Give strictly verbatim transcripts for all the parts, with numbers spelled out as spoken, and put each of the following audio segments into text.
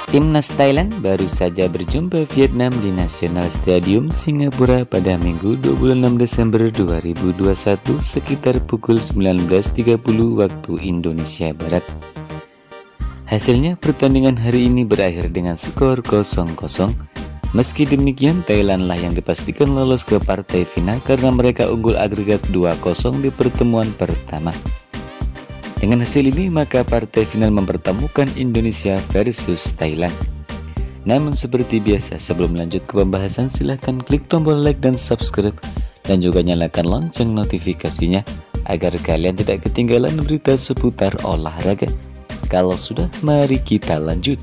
Timnas Thailand baru saja berjumpa Vietnam di National Stadium Singapura pada Minggu dua puluh enam Desember dua ribu dua puluh satu sekitar pukul sembilan belas tiga puluh waktu Indonesia Barat. Hasilnya pertandingan hari ini berakhir dengan skor kosong kosong. Meski demikian, Thailand lah yang dipastikan lolos ke partai final karena mereka unggul agregat dua kosong di pertemuan pertama. Dengan hasil ini, maka partai final mempertemukan Indonesia versus Thailand. Namun seperti biasa, sebelum lanjut ke pembahasan, silahkan klik tombol like dan subscribe, dan juga nyalakan lonceng notifikasinya, agar kalian tidak ketinggalan berita seputar olahraga. Kalau sudah, mari kita lanjut.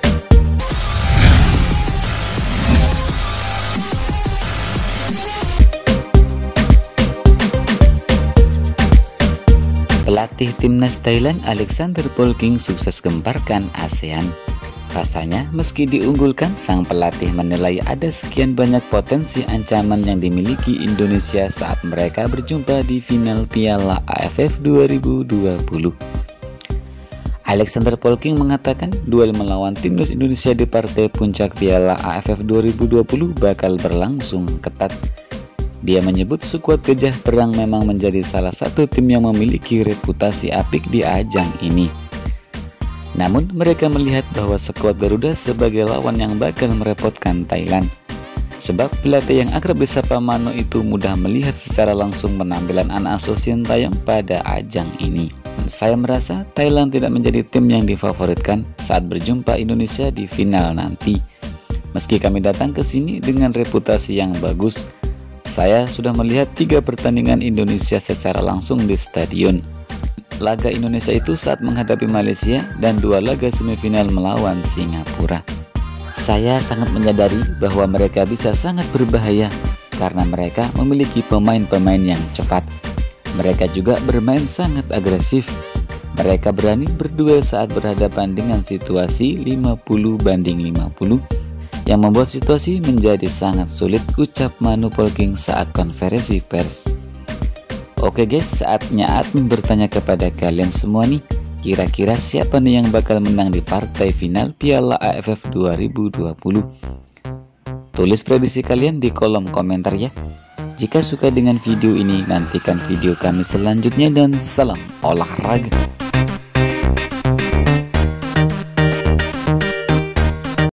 Pelatih timnas Thailand Alexander Polking sukses gemparkan ASEAN. Rasanya meski diunggulkan, sang pelatih menilai ada sekian banyak potensi ancaman yang dimiliki Indonesia saat mereka berjumpa di final Piala A F F dua ribu dua puluh. Alexander Polking mengatakan duel melawan timnas Indonesia di partai puncak Piala A F F dua ribu dua puluh bakal berlangsung ketat. Dia menyebut skuad Gajah Perang memang menjadi salah satu tim yang memiliki reputasi apik di ajang ini. Namun mereka melihat bahwa skuad Garuda sebagai lawan yang bakal merepotkan Thailand. Sebab pelatih yang akrab disapa Mano itu mudah melihat secara langsung penampilan anak asuh Sintayong pada ajang ini. Saya merasa Thailand tidak menjadi tim yang difavoritkan saat berjumpa Indonesia di final nanti. Meski kami datang ke sini dengan reputasi yang bagus, saya sudah melihat tiga pertandingan Indonesia secara langsung di stadion. Laga Indonesia itu saat menghadapi Malaysia dan dua laga semifinal melawan Singapura. Saya sangat menyadari bahwa mereka bisa sangat berbahaya karena mereka memiliki pemain-pemain yang cepat. Mereka juga bermain sangat agresif. Mereka berani berduel saat berhadapan dengan situasi lima puluh banding lima puluh. Yang membuat situasi menjadi sangat sulit, ucap Mano Polking saat konferensi pers. Oke guys, saatnya admin bertanya kepada kalian semua nih, kira-kira siapa nih yang bakal menang di partai final Piala A F F dua ribu dua puluh? Tulis prediksi kalian di kolom komentar ya. Jika suka dengan video ini, nantikan video kami selanjutnya dan salam olahraga.